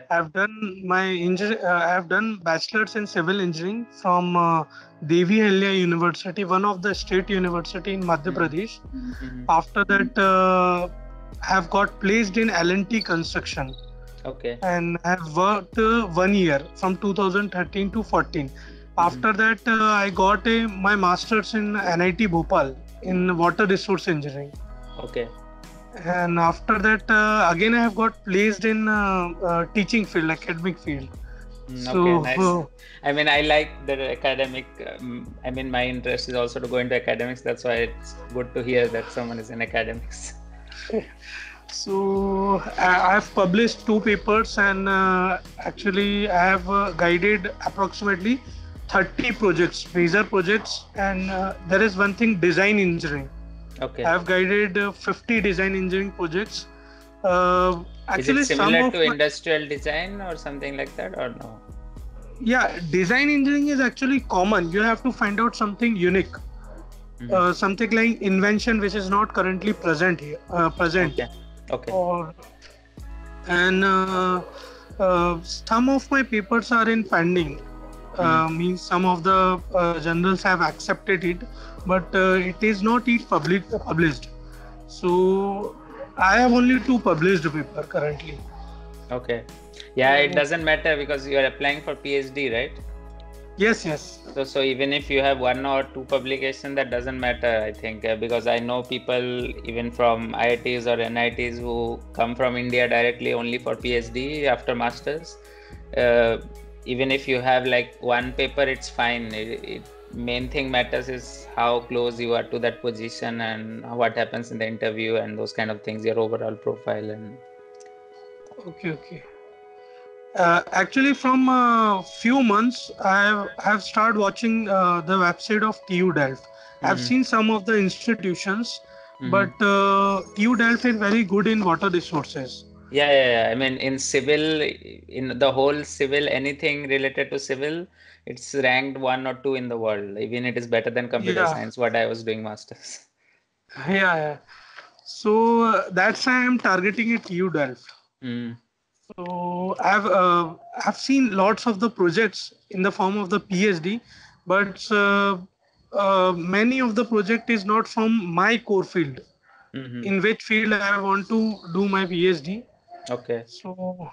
I have done bachelor's in civil engineering from Devi Ahilya University, one of the state university in Madhya Mhm. Pradesh. Mhm. After that, I have got placed in L&T construction Okay. and I have worked 1 year from 2013 to 14. Mhm. After that, I got my master's in NIT Bhopal in water resource engineering. Okay. And after that, again I have got placed in teaching field, academic field. Okay, So nice. I mean, I like the academic. I mean, my interest is also to go into academics. That's why it's good to hear that someone is in academics. I have published two papers, and actually I have guided approximately 30 projects, major projects, and there is one thing, design engineering. I Okay. have guided 50 design engineering projects. Uh, Is it Actually, some similar of to my, industrial design or something like that, or no? yeah, design engineering is actually common. You have to find out something unique, Hmm. something like invention which is not currently present here, present, Okay. Okay. or and some of my papers are in pending. Hmm. Means some of the journals have accepted it, but it is not yet published. So I have only two published paper currently. Okay. Yeah, it So doesn't matter because you are applying for PhD, right? yes, yes, So even if you have one or two publication, that doesn't matter, I think, because I know people even from IITs or NITs who come from India directly only for PhD after masters. Uh, Even if you have like one paper, it's fine. Main thing matters is how close you are to that position and what happens in the interview and those kind of things, your overall profile and. okay, okay. Actually, from a few months, I have started watching the website of TU Delft. I've Mhm. seen some of the institutions, Mhm. but TU Delft is very good in water resources. Yeah. I mean, in civil, in the whole civil, anything related to civil, it's ranked one or two in the world. Even it is better than computer Yeah, science, what I was doing masters. yeah. So that's why I'm targeting at TU Delft. Mm. So I've seen lots of the projects in the form of the PhD, but many of the project is not from my core field, Mm-hmm. in which field I want to do my PhD. Okay. So,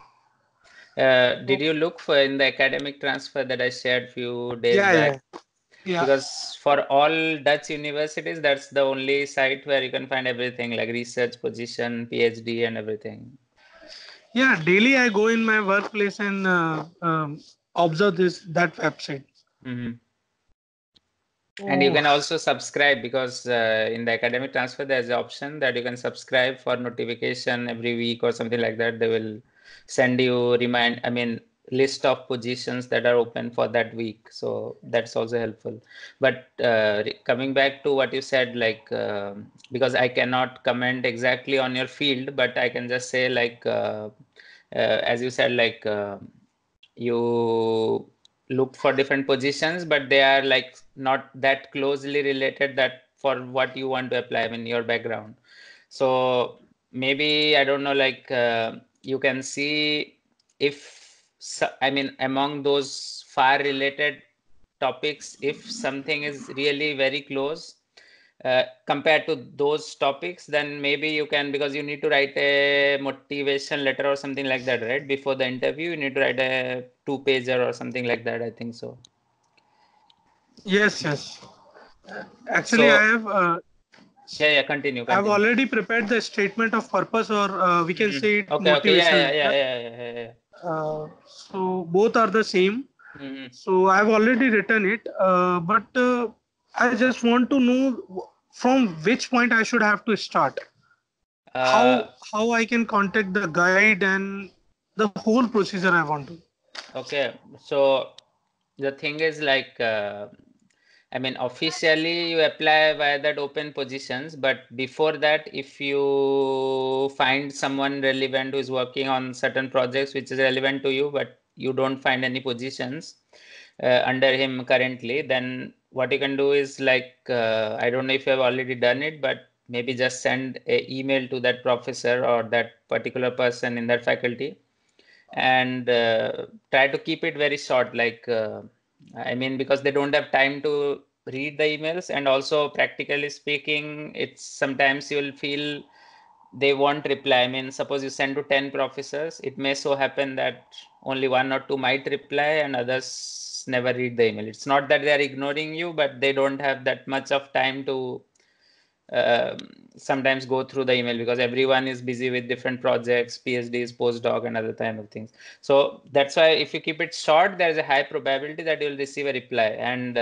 Did you look for in the academic transfer that I shared few days yeah, back? yeah, yeah. Because for all Dutch universities, that's the only site where you can find everything like research position, PhD, and everything. Yeah, daily I go in my workplace and observe that website. Mm-hmm. And you Oh, can also subscribe because in the academic transfer, there's an option that you can subscribe for notification every week or something like that. They will send you list of positions that are open for that week. So that's also helpful. But coming back to what you said, like because I cannot comment exactly on your field, but I can just say like as you said, like you look for different positions, but they are like not that closely related that for what you want to apply in your background. So maybe I don't know, like you can see if among those far related topics, if something is really very close compared to those topics, then maybe you can, because you need to write a motivation letter or something like that, right? Before the interview, you need to write a two-pager or something like that, I think so. yes, yes. Actually, So, yeah, I've continue. already prepared the statement of purpose, or we can Mhm. say it Okay, motivation letter. yeah. So both are the same. Mhm. So I've already written it, but I just want to know from which point I should have to start. Uh, How I can contact the guide and the whole procedure I want to. okay, so the thing is like, officially you apply via that open positions, but before that, if you find someone relevant who is working on certain projects which is relevant to you, but you don't find any positions under him currently, then what you can do is like, I don't know if you have already done it, but maybe just send an email to that professor or that particular person in that faculty and try to keep it very short. Like, I mean, because they don't have time to read the emails, and also practically speaking, it's sometimes you'll feel they won't reply. I mean, suppose you send to 10 professors, it may so happen that only 1 or 2 might reply and others never read the email. It's not that they are ignoring you, but they don't have that much of time to sometimes go through the email, because everyone is busy with different projects, PhDs, postdoc, and other kind of things. So that's why if you keep it short, there's a high probability that you'll receive a reply. And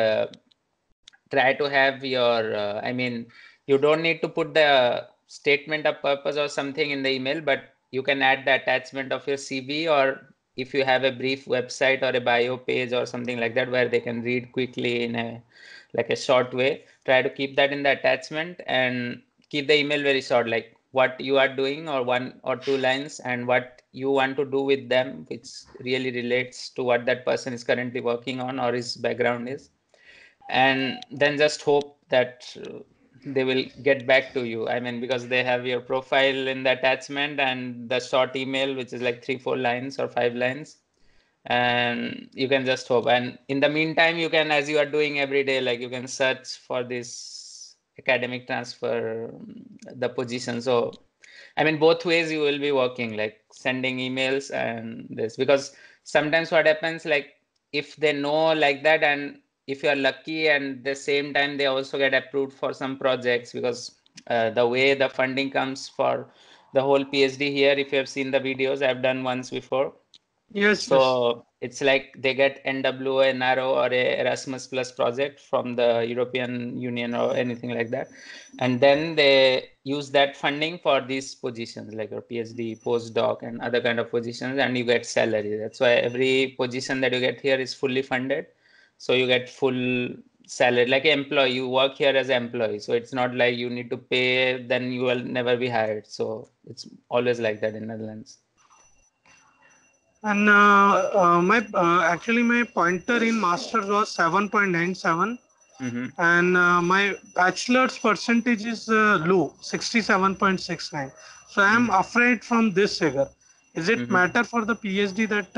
try to have your, I mean, you don't need to put the statement of purpose or something in the email, but you can add the attachment of your CV, or if you have a brief website or a bio page or something like that where they can read quickly in a like a short way, try to keep that in the attachment and keep the email very short, like what you are doing or 1 or 2 lines and what you want to do with them, which really relates to what that person is currently working on or his background is, and then just hope that they will get back to you. I mean, because they have your profile in the attachment and the short email, which is like 3-4 lines or 5 lines, and you can just hope. And in the meantime, you can, as you are doing every day, like you can search for this academic transfer, the position. So I mean, both ways you will be working, like sending emails and this, because sometimes what happens, like if they know like that, and if you are lucky, and the same time they also get approved for some projects, because the way the funding comes for the whole PhD here, if you have seen the videos I've done once before, Yes, yes. so it's like they get NWO, NRO, or a Erasmus Plus project from the European Union or anything like that. And then they use that funding for these positions, like your PhD, postdoc, and other kind of positions, and you get salary. That's why every position that you get here is fully funded. So you get full salary, like an employee. You work here as an employee. So it's not like you need to pay, then you will never be hired. So it's always like that in Netherlands. And my actually my pointer in masters was 7.97, Mm-hmm. and my bachelor's percentage is low, 67.69. So I am Mm-hmm. afraid from this figure. Is it Mm-hmm. matter for the PhD that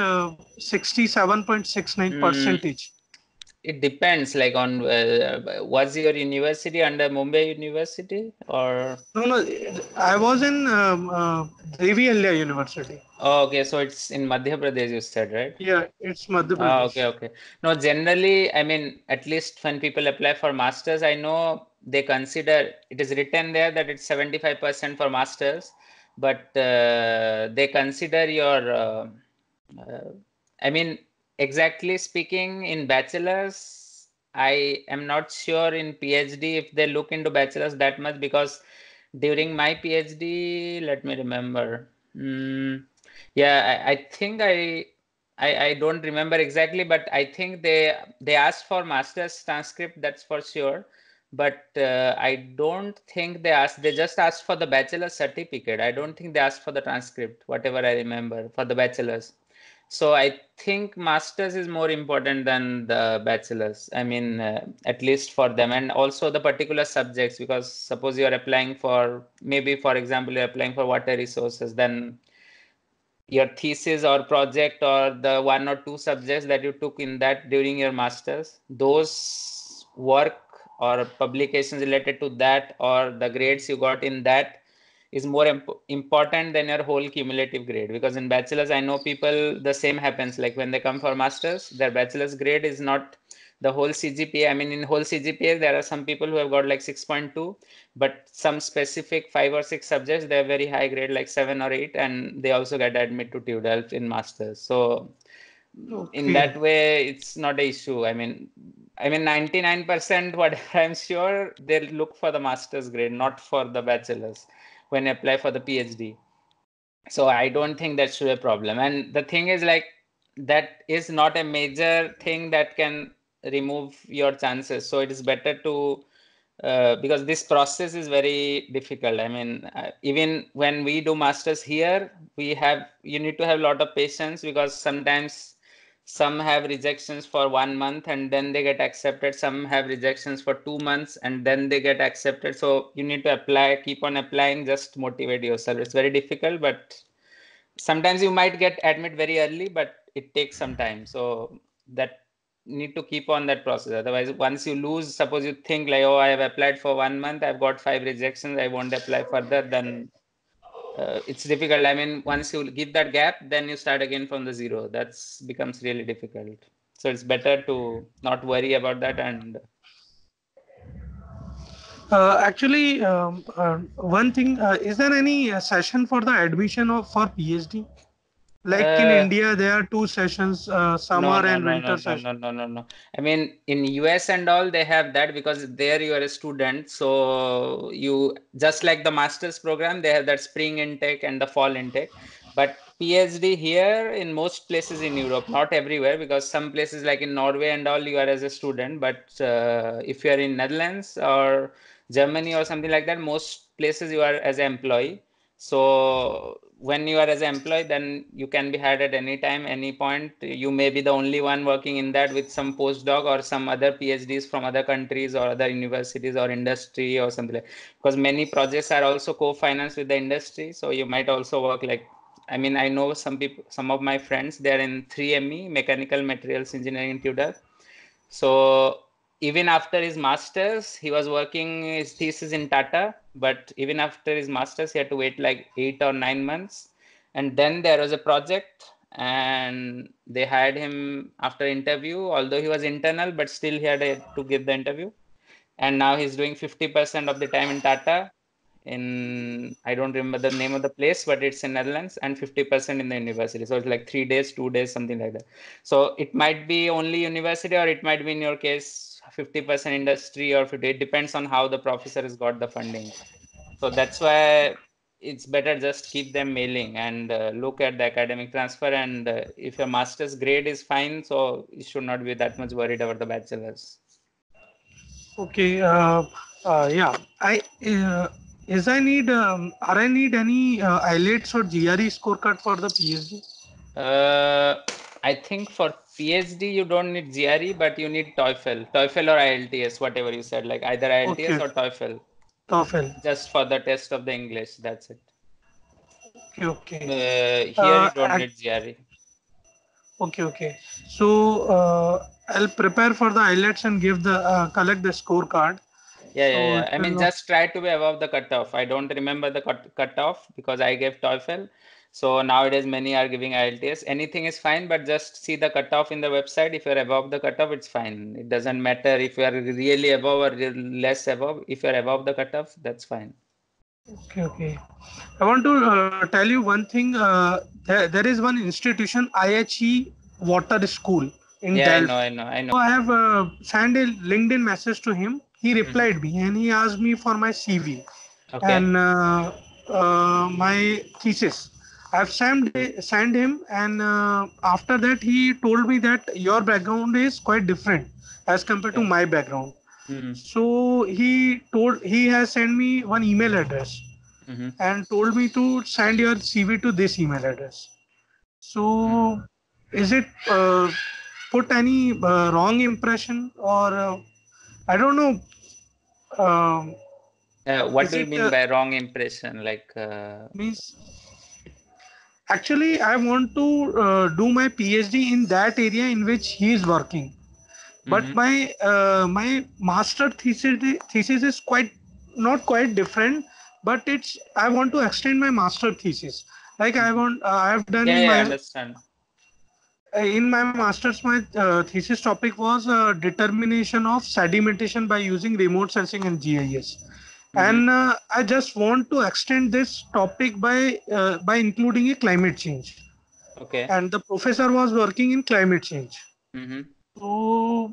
67.69 Mm, percentage? it depends, like on was your university under Mumbai University or? No, no, I was in Devi Alya University. Oh, okay, so it's in Madhya Pradesh, you said, right? Yeah, it's Madhya Oh, okay, Pradesh. okay. No, generally, I mean, at least when people apply for masters, I know they consider it is written there that it's 75% for masters, but they consider your, uh, I mean, exactly speaking, in bachelor's, I am not sure in PhD if they look into bachelor's that much, because during my PhD, let me remember. Yeah, I think I don't remember exactly, but I think they asked for master's transcript, that's for sure. But I don't think they asked. They just asked for the bachelor's certificate. I don't think they asked for the transcript, whatever I remember, for the bachelor's. So I think master's is more important than the bachelor's. I mean, at least for them, and also the particular subjects. Because suppose you are applying for, maybe for example, you're applying for water resources, then your thesis or project or the 1 or 2 subjects that you took in that during your masters, those work or publications related to that or the grades you got in that is more important than your whole cumulative grade. Because in bachelor's, I know people, the same happens, like when they come for masters, their bachelor's grade is not the whole CGPA. I mean, in whole CGPA there are some people who have got like 6.2, but some specific 5 or 6 subjects they have very high grade, like 7 or 8, and they also get admitted to TUDELF in masters. So in Okay. that way it's not an issue. I mean 99% what I'm sure they look for the master's grade, not for the bachelor's when you apply for the PhD. So I don't think that should be a problem. And the thing is, like, that is not a major thing that can remove your chances. So it is better to because this process is very difficult. I mean, even when we do masters here, you need to have a lot of patience, because sometimes some have rejections for 1 month and then they get accepted. Some have rejections for 2 months and then they get accepted. So you need to apply, keep on applying, just motivate yourself. It's very difficult, but sometimes you might get admit very early, but it takes some time. So that need to keep on that process. Otherwise, once you lose, suppose you think like, oh, I have applied for 1 month, I've got 5 rejections, I won't apply further, then it's difficult. I mean, once you give that gap, then you start again from the zero. That's becomes really difficult. So it's better to not worry about that. And Actually, one thing, is there any session for the admission of for PhD? Like in uh, India, there are two sessions, no, summer no, and no, no, winter no, session. no, no, no, no. I mean, in US and all, they have that because there you are a student. So you just like the master's program, they have that spring intake and the fall intake. But PhD here in most places in Europe, not everywhere, because some places like in Norway and all, you are as a student. But if you are in Netherlands or Germany or something like that, most places you are as an employee. So when you are as an employee, then you can be hired at any time, any point. You may be the only one working in that with some postdoc or some other PhDs from other countries or other universities or industry or something like. Because many projects are also co-financed with the industry, so you might also work like. I mean, I know some people, some of my friends, they are in 3ME, Mechanical Materials Engineering in Tudor. So even after his masters, he was working his thesis in Tata. But even after his masters, he had to wait like 8 or 9 months. And then there was a project, and they hired him after interview. Although he was internal, but still he had to give the interview. And now he's doing 50% of the time in Tata. In I don't remember the name of the place, but it's in Netherlands, and 50% in the university. So it's like 3 days, 2 days, something like that. So it might be only university, or it might be in your case 50% industry, or 50. It depends on how the professor has got the funding. So that's why it's better just keep them mailing and look at the academic transfer. And if your master's grade is fine, so you should not be that much worried about the bachelor's. Okay. Yeah. Is I need are I need any IELTS or GRE scorecard for the PhD? Uh, I think for PhD you don't need GRE, but you need TOEFL or IELTS, whatever you said, like either IELTS Okay. or TOEFL, TOEFL. just for the test of the English. That's it. Okay. Okay. Here you don't Ac need GRE. Okay. Okay. So I'll prepare for the IELTS and give the collect the scorecard. Yeah, yeah, So yeah. it I will mean, not. just try to be above the cutoff. I don't remember the cutoff because I gave TOEFL. So nowadays, many are giving IELTS. Anything is fine, but just see the cutoff in the website. If you're above the cutoff, it's fine. It doesn't matter if you are really above or less above. If you're above the cutoff, that's fine. Okay. Okay. I want to tell you one thing. There is one institution, IHE Water School in Yeah, I know, Delft. I know, I know. So I have sent a LinkedIn message to him. He Mhm. replied me and he asked me for my CV Okay. and my thesis. I've sent him, and after that he told me that your background is quite different as compared to Okay. my background. Mm-hmm. So he has sent me one email address Mm-hmm. and told me to send your CV to this email address. So, is it put any wrong impression, or I don't know? Um What is do you it mean by wrong impression? Like, means actually I want to do my PhD in that area in which he is working, but mm-hmm. my master thesis is quite not quite different, but it's I want to extend my master thesis. Like Mm-hmm. I have done Yeah, in yeah, I my understand. masters, my thesis topic was determination of sedimentation by using remote sensing and GIS. Mm-hmm. And I just want to extend this topic by including a climate change. Okay. And the professor was working in climate change. Mm-hmm. So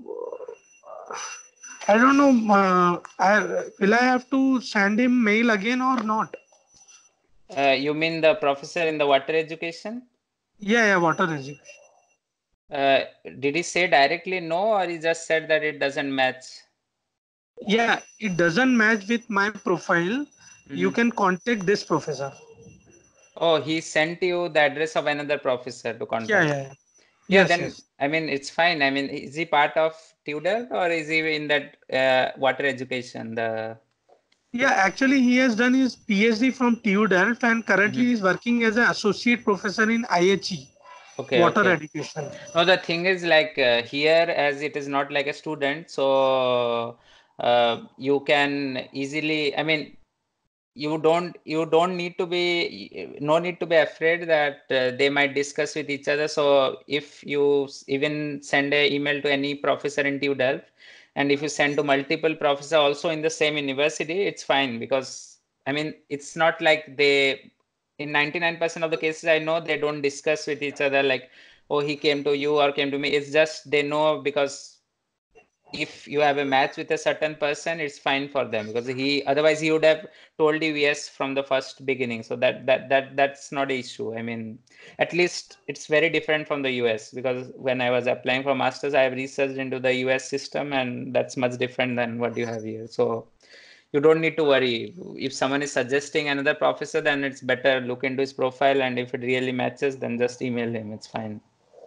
I don't know. Will I have to send him mail again or not? You mean the professor in the water education? Yeah, yeah, water education. Uh, did he say directly no, or he just said that it doesn't match? Yeah, it doesn't match with my profile. You Mm-hmm. can contact this professor. Oh, he sent you the address of another professor to Yeah, contact. yeah, yeah. Yeah, Yes, then yes. I mean it's fine. I mean, is he part of Tudor or is he in that water education? The Yeah, actually, he has done his PhD from TU Delft and currently Mhm. is working as an associate professor in IHE, Okay, water okay. education. No, the thing is like here, as it is not like a student, so you can easily, I mean, you don't need to be no need to be afraid that they might discuss with each other. So if you even send a email to any professor in TU Delft, and if you send to multiple professor also in the same university, it's fine, because I mean it's not like they, in 99% of the cases I know, they don't discuss with each other like, oh, he came to you or came to me. It's just they know, because if you have a match with a certain person, it's fine for them, because he, otherwise he would have told you yes from the first beginning. So that's not an issue. I mean, at least it's very different from the US, because when I was applying for masters, I have researched into the US system, and that's much different than what you have here. So you don't need to worry. If someone is suggesting another professor, then it's better look into his profile, and if it really matches, then just email him. It's fine.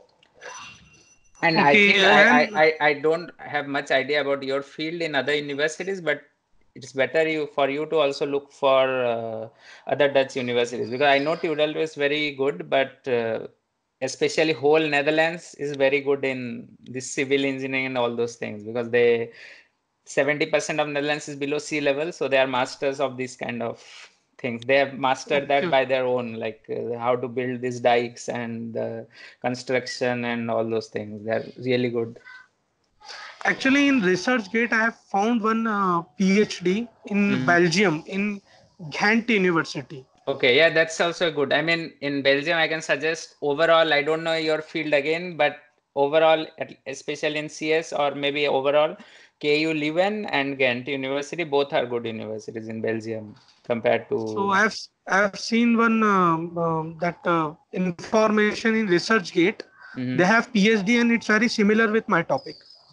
And I Okay, think and I don't have much idea about your field in other universities, but it's better for you to also look for other Dutch universities, because I know TU is very good, but especially whole Netherlands is very good in this civil engineering and all those things, because they 70% of Netherlands is below sea level, so they are masters of these kind of things. They have mastered that okay, by their own, like how to build these dikes and construction and all those things. They're really good. actually in ResearchGate, I have found one PhD in Mhm. Belgium in Ghent University. Okay, yeah, that's also good. I mean, in Belgium, I can suggest overall, I don't know your field again, but overall, especially in CS or maybe overall, KU Leuven and Ghent University, both are good universities in Belgium compared So to. I've seen one that information in ResearchGate. They Mhm. have PhD and it's very similar with my topic.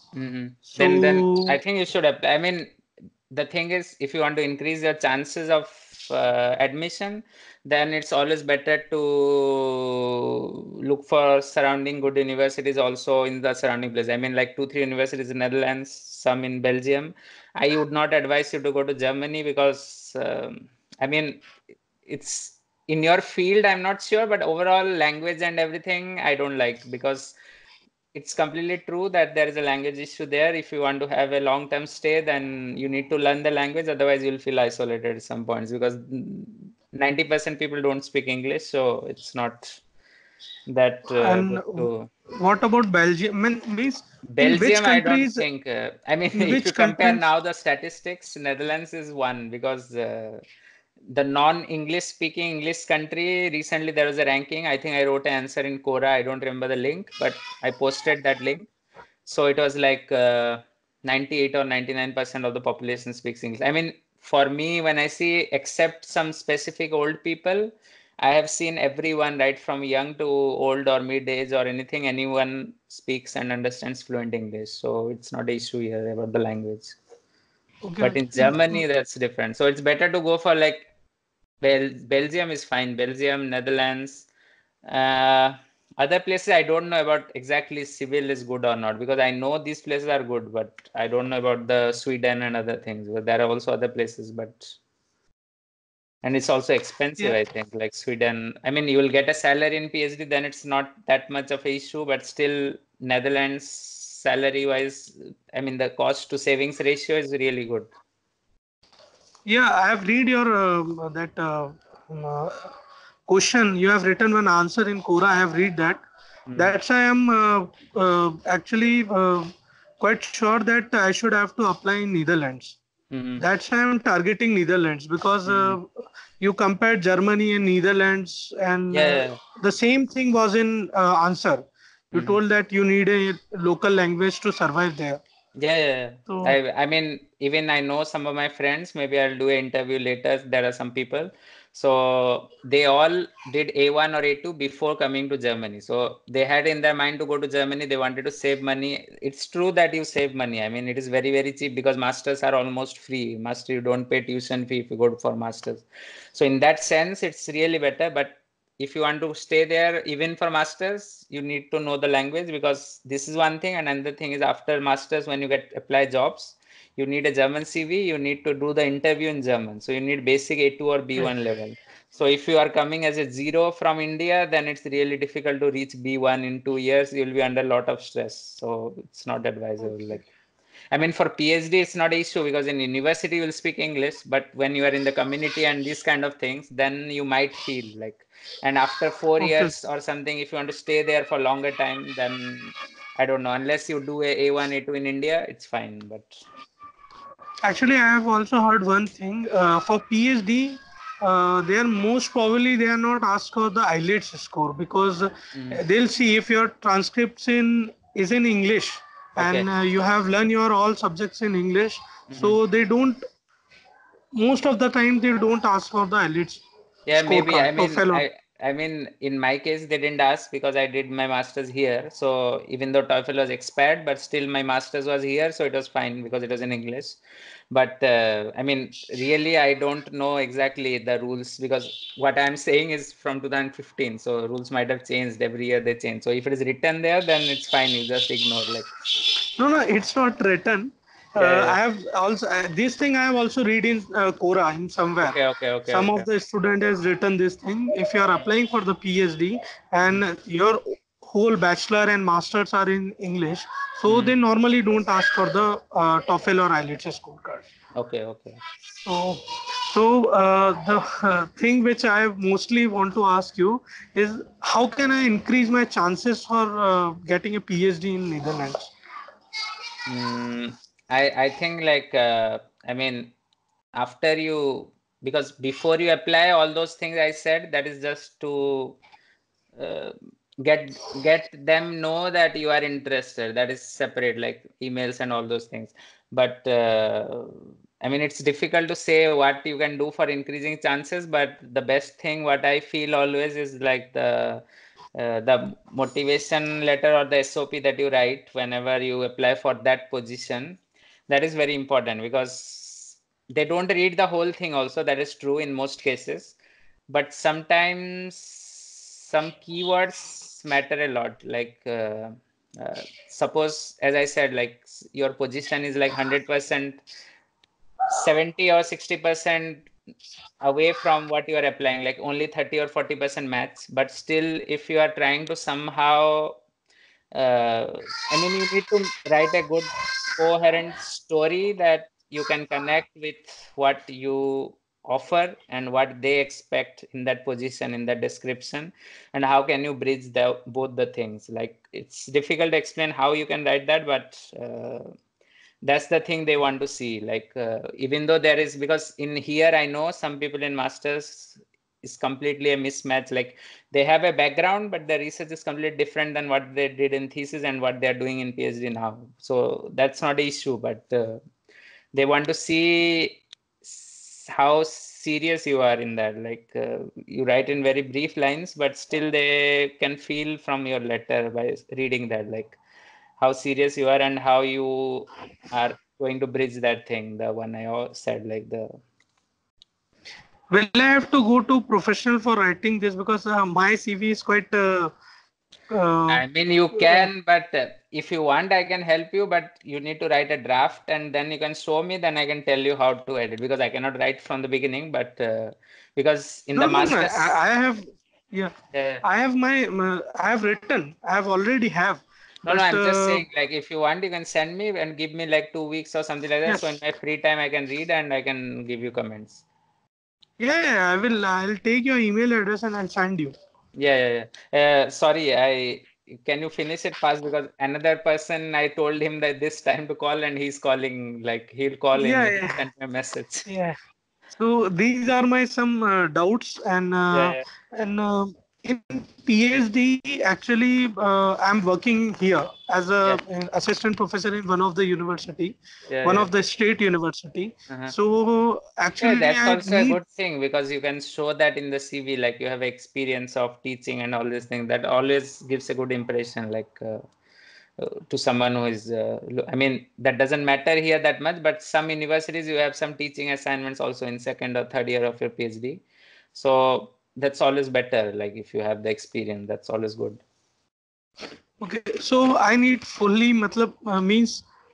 Then I So think you should apply. I mean, the thing is, if you want to increase your chances of admission, then it's always better to look for surrounding good universities also in the surrounding place. I mean, like 2, 3 universities in Netherlands, some in Belgium. I would not advise you to go to Germany, because I mean, it's in your field, I'm not sure, but overall language and everything, I don't like, because it's completely true that there is a language issue there. If you want to have a long term stay, then you need to learn the language. Otherwise, you'll feel isolated at some points, because 90% people don't speak English. So it's not that and good to. what about Belgium? Means in which Belgium, I don't countries? think. I mean, In if you which compare countries? now the statistics, Netherlands is one, because the non-English speaking English country, recently there was a ranking. I think I wrote an answer in Quora. I don't remember the link, but I posted that link. So it was like 98 or 99% of the population speaks English. I mean, for me, when I see, except some specific old people, I have seen everyone, right from young to old or mid age or anything, anyone speaks and understands fluent English. So it's not an issue here about the language. Okay, But in Germany, that's different. So it's better to go for like Belgium is fine. Belgium, Netherlands. Uh, Other places I don't know about exactly civil is good or not, because I know these places are good, but I don't know about the Sweden and other things. But there are also other places, but and it's also expensive, yeah, I think. Like Sweden, I mean, you will get a salary in PhD, then it's not that much of a issue, but still Netherlands salary wise, I mean, the cost to savings ratio is really good. yeah. I have read your that question. You have written one answer in Quora. I have read that. Mm. That's I am actually quite sure that I should have to apply in Netherlands. Mm-hmm. That's why I'm targeting Netherlands because Mm-hmm. you compared Germany and Netherlands, and Yeah. the same thing was in answer. You Mm-hmm. told that you need a local language to survive there. Yeah, yeah, yeah. So I mean, even I know some of my friends, maybe I'll do an interview later. There are some people. So they all did A1 or A2 before coming to Germany. So they had in their mind to go to Germany. They wanted to save money. It's true that you save money. I mean, it is very, very cheap, because masters are almost free. Master, you don't pay tuition fee if you go for masters. So in that sense, it's really better. But if you want to stay there even for masters, you need to know the language, because this is one thing, and another thing is after masters, when you get apply jobs, you need a German CV, you need to do the interview in German. So you need basic A2 or B1 level. So if you are coming as a zero from India, then it's really difficult to reach B1 in 2 years. You'll be under a lot of stress. So it's not advisable. Like, I mean, for PhD, it's not an issue because in university you will speak English, but when you are in the community and these kind of things, then you might feel like, and after 4 years or something, if you want to stay there for longer time, then I don't know, unless you do a A1, A2 in India, it's fine. But Actually, I have also heard one thing. For PhD, they are most probably they are not asked for the IELTS score, because they'll see if your transcripts in is in English, okay. and you have learned your all subjects in English. Hmm. So they don't, most of the time they don't ask for the IELTS Yeah, maybe. scorecard, TOEFL or. I mean, in my case, they didn't ask because I did my master's here. So even though TOEFL was expired, but still my master's was here, so it was fine because it was in English. But I mean, really, I don't know exactly the rules because what I'm saying is from 2015. So rules might have changed every year. They change. So if it is written there, then it's fine. You just ignore. Like, No, no, it's not written. yeah, I have also this thing I have also read in Quora in somewhere. okay, okay, okay, Some okay. of the student has written this thing. If you are applying for the PhD Mm-hmm. and your whole bachelor and masters are in English, so Mm-hmm. they normally don't ask for the TOEFL or IELTS scorecard. Okay, okay. So, the thing which I mostly want to ask you is how can I increase my chances for getting a PhD in Netherlands? Mm, I think like I mean after you, because before you apply all those things I said, that is just to uh, get them know that you are interested. That is separate, like emails and all those things. But I mean, it's difficult to say what you can do for increasing chances, but the best thing what I feel always is like the motivation letter or the SOP that you write whenever you apply for that position. That is very important because they don't read the whole thing also. That is true in most cases, but sometimes some keywords matter a lot. Like suppose, as I said, like your position is like 100%, 70 or 60% away from what you are applying, like only 30 or 40% match. But still, if you are trying to somehow I mean, you need to write a good, coherent story that you can connect with what you offer and what they expect in that position, in that description, and how can you bridge both the things. Like, it's difficult to explain how you can write that, but that's the thing they want to see. Like, even though there is, because in here I know some people in masters is completely a mismatch. Like, they have a background, but the research is completely different than what they did in thesis and what they're doing in PhD now. So that's not an issue, but they want to see how serious you are in that. Like, you write in very brief lines, but still they can feel from your letter by reading that, like how serious you are and how you are going to bridge that thing. The one I said, like the Will I have to go to professional for writing this, because my CV is quite I mean, you can, but if you want, I can help you, but you need to write a draft and then you can show me, then I can tell you how to edit because I cannot write from the beginning, but because in no, the no, no. masters, I have, yeah, uh, I have I have written, I have already have, no, no, but I'm just saying, like, if you want, you can send me and give me like 2 weeks or something like that. So in yes, my free time, I can read and I can give you comments. yeah, yeah, I will. I'll take your email address and I'll send you. Yeah, yeah, yeah. Sorry, I can you finish it fast because another person I told him that this time to call and he's calling, like he'll call in, Yeah, he yeah, sent me a message. yeah. So these are my some doubts, Yeah, yeah, and in PhD actually I'm working here as a yeah, an assistant professor in one of the university, yeah, one yeah. of the state university. Uh-huh. So Yeah, actually that's I also a need, good thing because you can show that in the CV, like you have experience of teaching and all these things. That always gives a good impression, like to someone who is. I mean, that doesn't matter here that much, but some universities you have some teaching assignments also in second or third year of your PhD. So that's always better. Like if you have the experience, that's always good. okay. So I need fully, matlab, means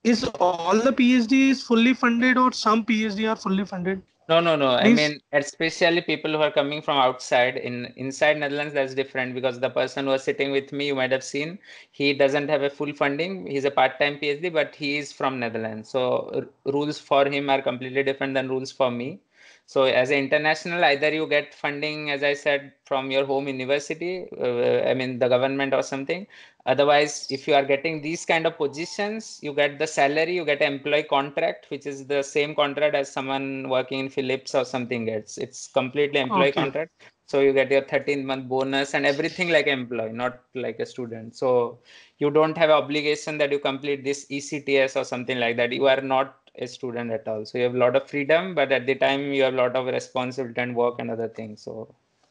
is all the PhD is fully funded or some PhD are fully funded? No. I Means mean, especially people who are coming from outside. Inside Netherlands, that's different because the person who was sitting with me, you might have seen, he doesn't have a full funding. He's a part-time PhD, but he is from Netherlands. So rules for him are completely different than rules for me. So as an international, either you get funding, as I said, from your home university, I mean the government or something. Otherwise, if you are getting these kind of positions, you get the salary, you get employee contract, which is the same contract as someone working in Philips or something gets. It's completely employee okay. contract. So you get your 13th month bonus and everything like employee, not like a student. So you don't have obligation that you complete this ECTS or something like that. You are not a student at all. So you have a lot of freedom, but at the time you have a lot of responsibility and work and other things. So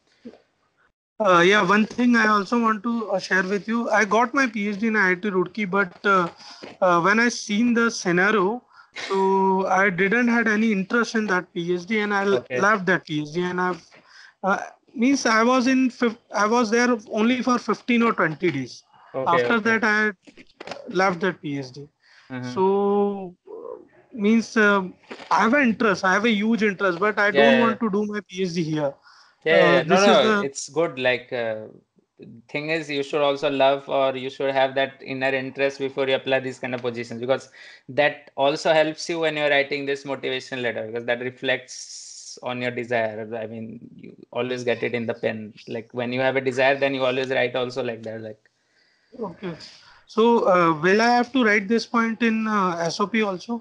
Yeah, one thing I also want to share with you. I got my PhD in IIT Roorkee, but when I seen the scenario, so I didn't had any interest in that PhD, and okay, left that PhD. And uh, means I was I was there only for 15 or 20 days. After okay. that, I left that PhD. Uh-huh. So means I have an interest. I have a huge interest, but I don't Yeah. want to do my PhD here. Yeah. No, This is no, the it's good. Like, thing is, you should also love or you should have that inner interest before you apply these kind of positions because that also helps you when you're writing this motivation letter because that reflects on your desire. I mean, you always get it in the pen. Like when you have a desire, then you always write also like that. Like, okay. So, will I have to write this point in SOP also?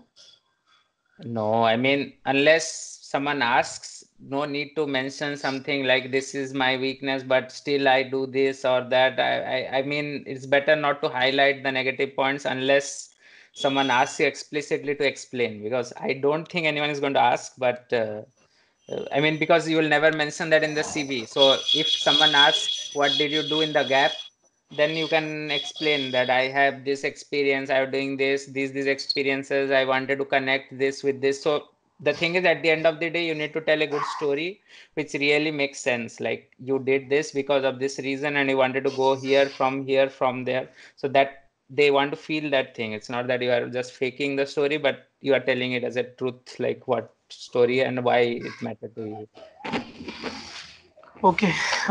no, I mean, unless someone asks, no need to mention something like this is my weakness, but still I do this or that. I mean, it's better not to highlight the negative points unless someone asks you explicitly to explain, because I don't think anyone is going to ask, but I mean, because you will never mention that in the CV. So if someone asks, what did you do in the gap? Then you can explain that I have this experience, I'm doing this, these experiences, I wanted to connect this with this. So the thing is, at the end of the day, you need to tell a good story which really makes sense. Like you did this because of this reason and you wanted to go here, from there. So that they want to feel that thing. It's not that you are just faking the story, but you are telling it as a truth, like what story and why it mattered to you. Okay.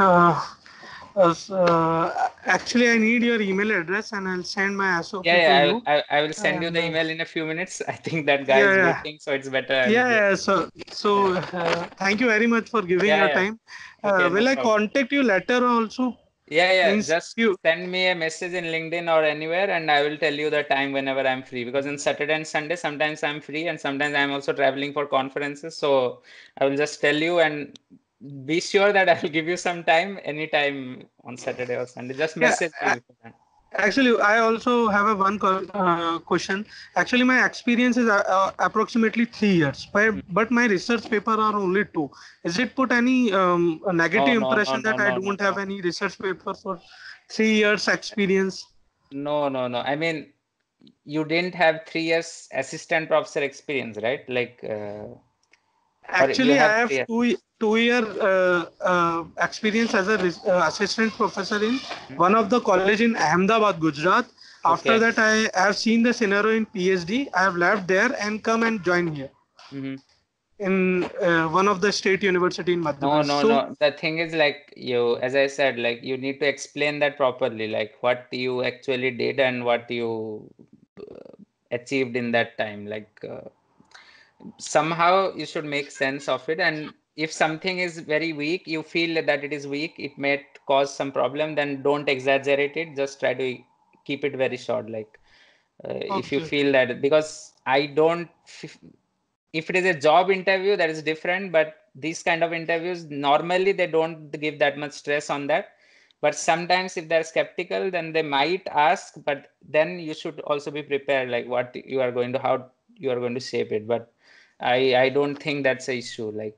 Actually, I need your email address and I'll send my SOP to Yeah, you. I will send you And the email in a few minutes. I think that guy yeah, is yeah, waiting, so it's better I'll yeah, go. yeah. Yeah, Thank you very much for giving your yeah. time. Okay, no Will I problem. contact you later also? Yeah. Means Just you. send me a message in LinkedIn or anywhere, and I will tell you the time whenever I'm free. Because on Saturday and Sunday, sometimes I'm free, and sometimes I'm also traveling for conferences. So I will just tell you, and be sure that I'll give you some time anytime on Saturday or Sunday. Just Yeah. message me before that. Actually, I also have a question. Actually, my experience is approximately 3 years, but my research paper are only two. Is it put any a No, negative no, no, impression no, that I no, no, don't have no. any research paper for 3 years experience? No. I mean, you didn't have 3 years assistant professor experience, right? Like, or you Actually, have I have 3 years. 2 year experience as a assistant professor in Hmm? one of the college in Ahmedabad, Gujarat. After Okay. that, I have seen the scenario in PhD. I have left there and come and join here Hmm. in one of the state university in Madhya No, Pradesh. no, So no. The thing is, like you, as I said, like you need to explain that properly, like what you actually did and what you achieved in that time. Like somehow you should make sense of it. And if something is very weak, you feel that it is weak, it may cause some problem, then don't exaggerate it. Just try to keep it very short. Like if you okay, feel that, because I don't if it is a job interview, that is different, but these kind of interviews normally they don't give that much stress on that. But sometimes if they're skeptical, then they might ask, but then you should also be prepared, like what you are going to, how you are going to shape it. But I don't think that's a issue. Like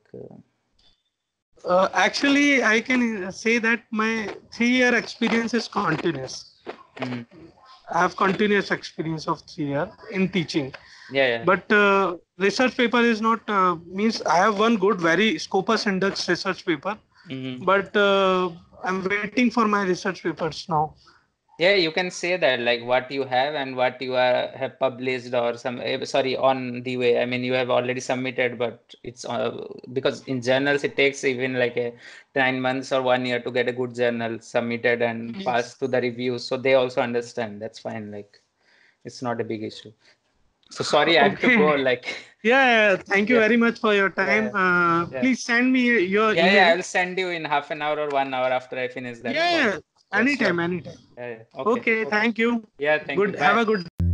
actually, I can say that my 3 year experience is continuous. mhm. I have continuous experience of 3 year in teaching. Yeah. But research paper is not means I have one good very Scopus Index research paper, Hmm. but I'm waiting for my research papers now. Yeah, you can say that, like what you have and what you have published or some, sorry, on the way. I mean, you have already submitted, but it's because in journals it takes even like a 9 months or 1 year to get a good journal submitted and Yes. pass to the reviews. So they also understand. That's fine. Like it's not a big issue. So sorry, I have to go. Okay. Like, Yeah, thank you yeah, very much for your yeah, time. yeah. Please send me your Yeah, yeah, email. I'll send you in half an hour or 1 hour after I finish that call. Yeah, Yeah, sure. anytime, anytime. Yeah, yeah. Okay, Okay, okay. thank you. Yeah, thank you. Good. Have Bye. a good day.